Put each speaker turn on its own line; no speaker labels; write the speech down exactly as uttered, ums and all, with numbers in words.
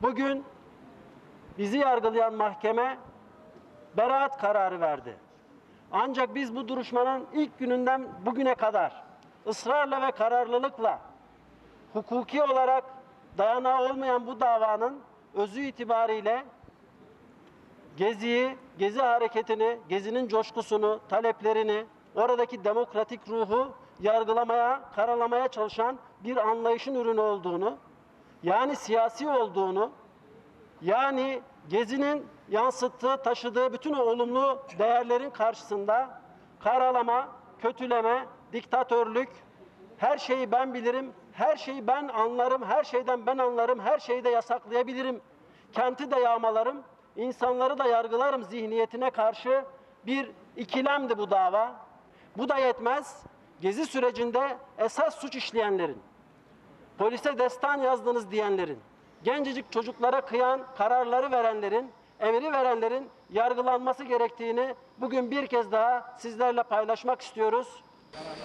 Bugün bizi yargılayan mahkeme beraat kararı verdi. Ancak biz bu duruşmanın ilk gününden bugüne kadar ısrarla ve kararlılıkla hukuki olarak dayanağı olmayan bu davanın özü itibariyle Gezi'yi, Gezi hareketini, Gezi'nin coşkusunu, taleplerini, oradaki demokratik ruhu yargılamaya, karalamaya çalışan bir anlayışın ürünü olduğunu, yani siyasi olduğunu, yani Gezi'nin yansıttığı, taşıdığı bütün o olumlu değerlerin karşısında karalama, kötüleme, diktatörlük, her şeyi ben bilirim, her şeyi ben anlarım, her şeyden ben anlarım, her şeyi de yasaklayabilirim, kenti de yağmalarım, insanları da yargılarım zihniyetine karşı bir ikilemdi bu dava. Bu da yetmez. Gezi sürecinde esas suç işleyenlerin, polise destan yazdınız diyenlerin, gencecik çocuklara kıyan kararları verenlerin, emri verenlerin yargılanması gerektiğini bugün bir kez daha sizlerle paylaşmak istiyoruz.